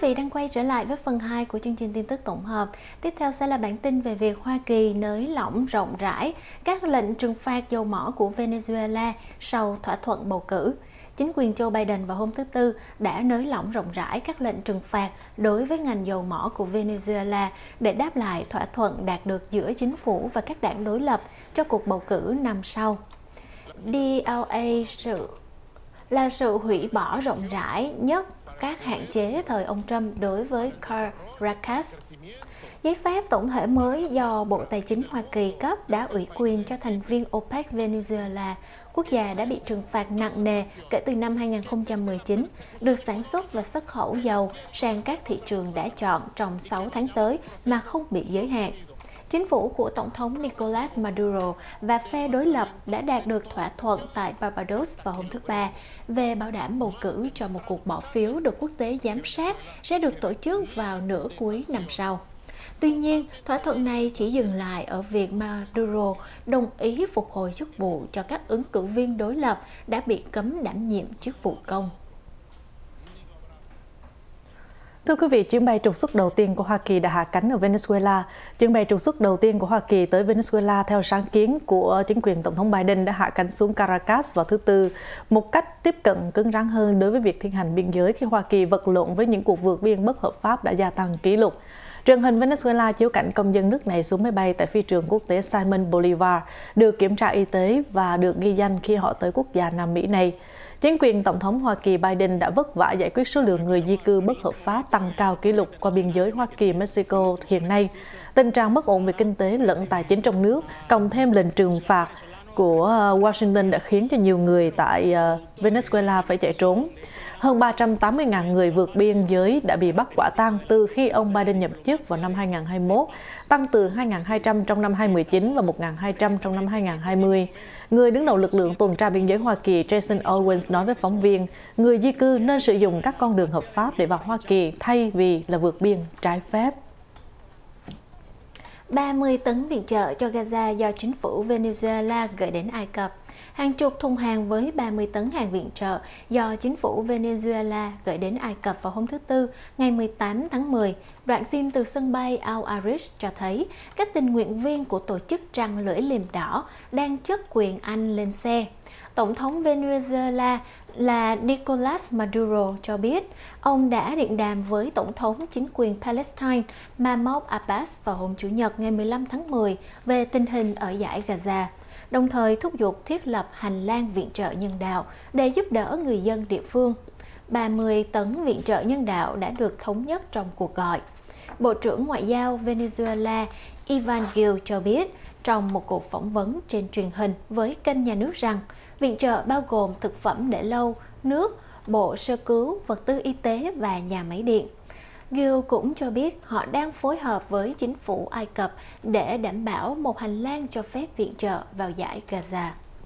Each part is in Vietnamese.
vị đang quay trở lại với phần 2 của chương trình tin tức tổng hợp. Tiếp theo sẽ là bản tin về việc Hoa Kỳ nới lỏng rộng rãi các lệnh trừng phạt dầu mỏ của Venezuela sau thỏa thuận bầu cử. Chính quyền Joe Biden vào hôm thứ Tư đã nới lỏng rộng rãi các lệnh trừng phạt đối với ngành dầu mỏ của Venezuela để đáp lại thỏa thuận đạt được giữa chính phủ và các đảng đối lập cho cuộc bầu cử năm sau. DLA là sự hủy bỏ rộng rãi nhất các hạn chế thời ông Trump đối với Caracas. Giấy phép tổng thể mới do Bộ Tài chính Hoa Kỳ cấp đã ủy quyền cho thành viên OPEC Venezuela, quốc gia đã bị trừng phạt nặng nề kể từ năm 2019, được sản xuất và xuất khẩu dầu sang các thị trường đã chọn trong 6 tháng tới mà không bị giới hạn. Chính phủ của Tổng thống Nicolas Maduro và phe đối lập đã đạt được thỏa thuận tại Barbados vào hôm thứ Ba về bảo đảm bầu cử cho một cuộc bỏ phiếu được quốc tế giám sát sẽ được tổ chức vào nửa cuối năm sau. Tuy nhiên, thỏa thuận này chỉ dừng lại ở việc Maduro đồng ý phục hồi chức vụ cho các ứng cử viên đối lập đã bị cấm đảm nhiệm chức vụ công. Thưa quý vị, chuyến bay trục xuất đầu tiên của Hoa Kỳ đã hạ cánh ở Venezuela. Chuyến bay trục xuất đầu tiên của Hoa Kỳ tới Venezuela theo sáng kiến của chính quyền Tổng thống Biden đã hạ cánh xuống Caracas vào thứ Tư, một cách tiếp cận cứng rắn hơn đối với việc thi hành biên giới khi Hoa Kỳ vật lộn với những cuộc vượt biên bất hợp pháp đã gia tăng kỷ lục. Truyền hình Venezuela chiếu cảnh công dân nước này xuống máy bay tại phi trường quốc tế Simon Bolivar, được kiểm tra y tế và được ghi danh khi họ tới quốc gia Nam Mỹ này. Chính quyền Tổng thống Hoa Kỳ Biden đã vất vả giải quyết số lượng người di cư bất hợp pháp tăng cao kỷ lục qua biên giới Hoa Kỳ-Mexico hiện nay. Tình trạng bất ổn về kinh tế lẫn tài chính trong nước, cộng thêm lệnh trừng phạt của Washington đã khiến cho nhiều người tại Venezuela phải chạy trốn. Hơn 380.000 người vượt biên giới đã bị bắt quả tang từ khi ông Biden nhậm chức vào năm 2021, tăng từ 2.200 trong năm 2019 và 1.200 trong năm 2020. Người đứng đầu lực lượng tuần tra biên giới Hoa Kỳ Jason Owens nói với phóng viên, người di cư nên sử dụng các con đường hợp pháp để vào Hoa Kỳ thay vì là vượt biên trái phép. 30 tấn viện trợ cho Gaza do chính phủ Venezuela gửi đến Ai Cập. Hàng chục thùng hàng với 30 tấn hàng viện trợ do chính phủ Venezuela gửi đến Ai Cập vào hôm thứ Tư, ngày 18 tháng 10. Đoạn phim từ sân bay Al Arish cho thấy các tình nguyện viên của tổ chức Trăng Lưỡi Liềm Đỏ đang chất quyền Anh lên xe. Tổng thống Venezuela là Nicolas Maduro cho biết ông đã điện đàm với Tổng thống chính quyền Palestine Mahmoud Abbas vào hôm Chủ nhật ngày 15 tháng 10 về tình hình ở dải Gaza, đồng thời thúc giục thiết lập hành lang viện trợ nhân đạo để giúp đỡ người dân địa phương. 30 tấn viện trợ nhân đạo đã được thống nhất trong cuộc gọi. Bộ trưởng Ngoại giao Venezuela Ivan Gil cho biết trong một cuộc phỏng vấn trên truyền hình với kênh nhà nước rằng viện trợ bao gồm thực phẩm để lâu, nước, bộ sơ cứu, vật tư y tế và nhà máy điện. Gil cũng cho biết họ đang phối hợp với chính phủ Ai Cập để đảm bảo một hành lang cho phép viện trợ vào dải Gaza.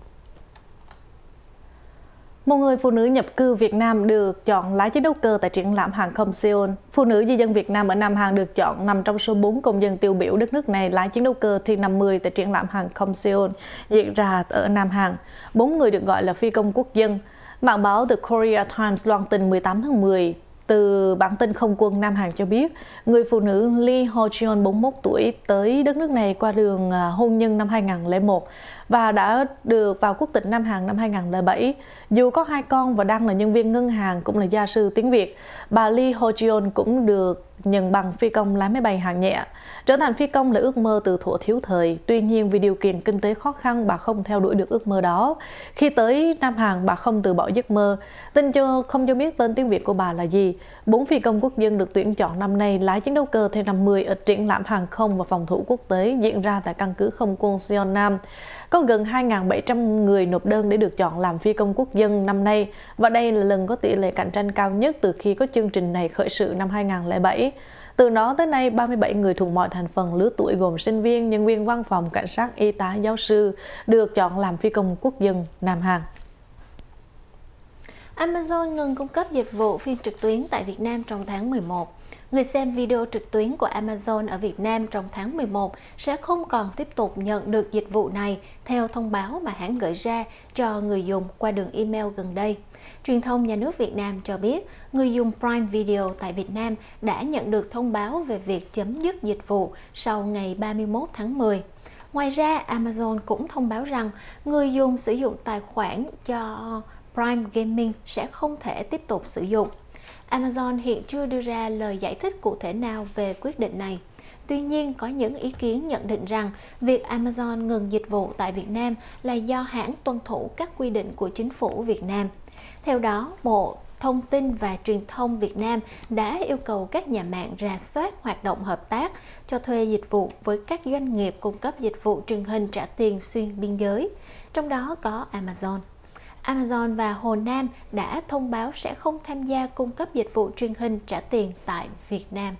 Một người phụ nữ nhập cư Việt Nam được chọn lái chiến đấu cơ tại triển lãm hàng không Seoul. Phụ nữ di dân Việt Nam ở Nam Hàn được chọn nằm trong số 4 công dân tiêu biểu đất nước này lái chiến đấu cơ T-50 tại triển lãm hàng không Seoul diễn ra ở Nam Hàn. 4 người được gọi là phi công quốc dân. Mạng báo The Korea Times loan tin 18 tháng 10 từ bản tin không quân Nam Hàn cho biết, người phụ nữ Lee Ho-jeon 41 tuổi tới đất nước này qua đường hôn nhân năm 2001 và đã được vào quốc tịch Nam Hàn năm 2007. Dù có 2 con và đang là nhân viên ngân hàng cũng là gia sư tiếng Việt, bà Lee Ho-jeon cũng được nhận bằng phi công lái máy bay hạng nhẹ. Trở thành phi công là ước mơ từ thuở thiếu thời. Tuy nhiên, vì điều kiện kinh tế khó khăn, bà không theo đuổi được ước mơ đó. Khi tới Nam Hàn, bà không từ bỏ giấc mơ. Không cho biết tên tiếng Việt của bà là gì. 4 phi công quốc dân được tuyển chọn năm nay lái chiến đấu cơ T-50 ở triển lãm hàng không và phòng thủ quốc tế diễn ra tại căn cứ không quân Seoul Nam. Có gần 2.700 người nộp đơn để được chọn làm phi công quốc dân năm nay, và đây là lần có tỷ lệ cạnh tranh cao nhất từ khi có chương trình này khởi sự năm 2007. Từ đó tới nay, 37 người thuộc mọi thành phần lứa tuổi gồm sinh viên, nhân viên văn phòng, cảnh sát, y tá, giáo sư được chọn làm phi công quốc dân Nam Hàn. Amazon ngừng cung cấp dịch vụ phim trực tuyến tại Việt Nam trong tháng 11. Người xem video trực tuyến của Amazon ở Việt Nam trong tháng 11 sẽ không còn tiếp tục nhận được dịch vụ này theo thông báo mà hãng gửi ra cho người dùng qua đường email gần đây. Truyền thông nhà nước Việt Nam cho biết, người dùng Prime Video tại Việt Nam đã nhận được thông báo về việc chấm dứt dịch vụ sau ngày 31 tháng 10. Ngoài ra, Amazon cũng thông báo rằng người dùng sử dụng tài khoản cho Prime Gaming sẽ không thể tiếp tục sử dụng. Amazon hiện chưa đưa ra lời giải thích cụ thể nào về quyết định này. Tuy nhiên, có những ý kiến nhận định rằng việc Amazon ngừng dịch vụ tại Việt Nam là do hãng tuân thủ các quy định của chính phủ Việt Nam. Theo đó, Bộ Thông tin và Truyền thông Việt Nam đã yêu cầu các nhà mạng rà soát hoạt động hợp tác cho thuê dịch vụ với các doanh nghiệp cung cấp dịch vụ truyền hình trả tiền xuyên biên giới, trong đó có Amazon. Amazon và Hồ Nam đã thông báo sẽ không tham gia cung cấp dịch vụ truyền hình trả tiền tại Việt Nam.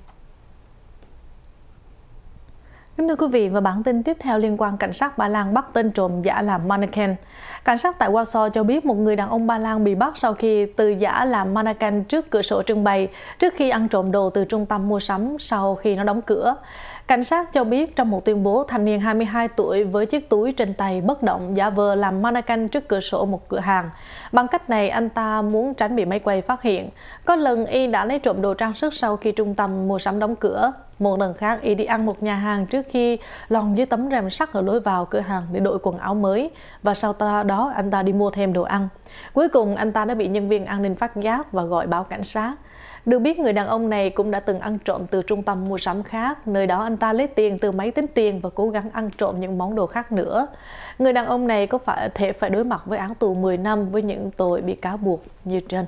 Kính thưa quý vị, và bản tin tiếp theo liên quan cảnh sát Ba Lan bắt tên trộm giả làm mannequin. Cảnh sát tại Warsaw cho biết một người đàn ông Ba Lan bị bắt sau khi tự giả làm mannequin trước cửa sổ trưng bày trước khi ăn trộm đồ từ trung tâm mua sắm sau khi nó đóng cửa. Cảnh sát cho biết trong một tuyên bố, thanh niên 22 tuổi với chiếc túi trên tay bất động giả vờ làm mannequin trước cửa sổ một cửa hàng. Bằng cách này, anh ta muốn tránh bị máy quay phát hiện. Có lần y đã lấy trộm đồ trang sức sau khi trung tâm mua sắm đóng cửa. Một lần khác, y đi ăn một nhà hàng trước khi lòn dưới tấm rèm sắt ở lối vào cửa hàng để đội quần áo mới. Và sau đó, anh ta đi mua thêm đồ ăn. Cuối cùng, anh ta đã bị nhân viên an ninh phát giác và gọi báo cảnh sát. Được biết, người đàn ông này cũng đã từng ăn trộm từ trung tâm mua sắm khác. Nơi đó anh ta lấy tiền từ máy tính tiền và cố gắng ăn trộm những món đồ khác nữa. Người đàn ông này có thể phải đối mặt với án tù 10 năm với những tội bị cáo buộc như trên.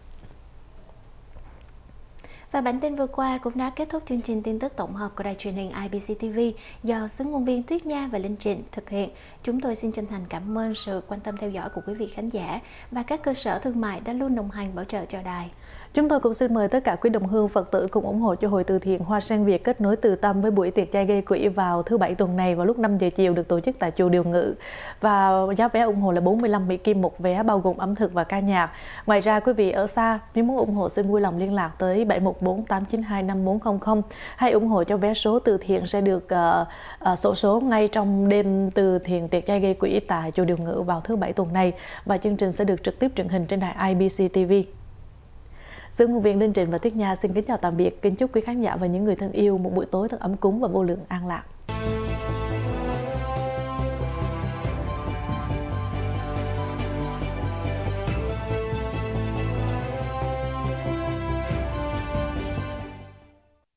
Và bản tin vừa qua cũng đã kết thúc chương trình tin tức tổng hợp của đài truyền hình IBC TV do xướng ngôn viên Tuyết Nha và Linh Trịnh thực hiện. Chúng tôi xin chân thành cảm ơn sự quan tâm theo dõi của quý vị khán giả và các cơ sở thương mại đã luôn đồng hành bảo trợ cho đài. Chúng tôi cũng xin mời tất cả quý đồng hương Phật tử cùng ủng hộ cho Hội Từ Thiện Hoa Sen Việt kết nối từ tâm với buổi tiệc chay gây quỹ vào thứ Bảy tuần này vào lúc 5 giờ chiều được tổ chức tại chùa Điều Ngự. Và giá vé ủng hộ là 45 Mỹ Kim một vé bao gồm ẩm thực và ca nhạc. Ngoài ra, quý vị ở xa nếu muốn ủng hộ xin vui lòng liên lạc tới 714 892 5400 hay ủng hộ cho vé số từ thiện sẽ được xổ số ngay trong đêm từ thiện tiệc chay gây quỹ tại chùa Điều Ngự vào thứ Bảy tuần này, và chương trình sẽ được trực tiếp truyền hình trên đài IBC TV. Giữa ngôn viên Linh Trịnh và Tuyết Nha xin kính chào tạm biệt, kính chúc quý khán giả và những người thân yêu một buổi tối thật ấm cúng và vô lượng an lạc.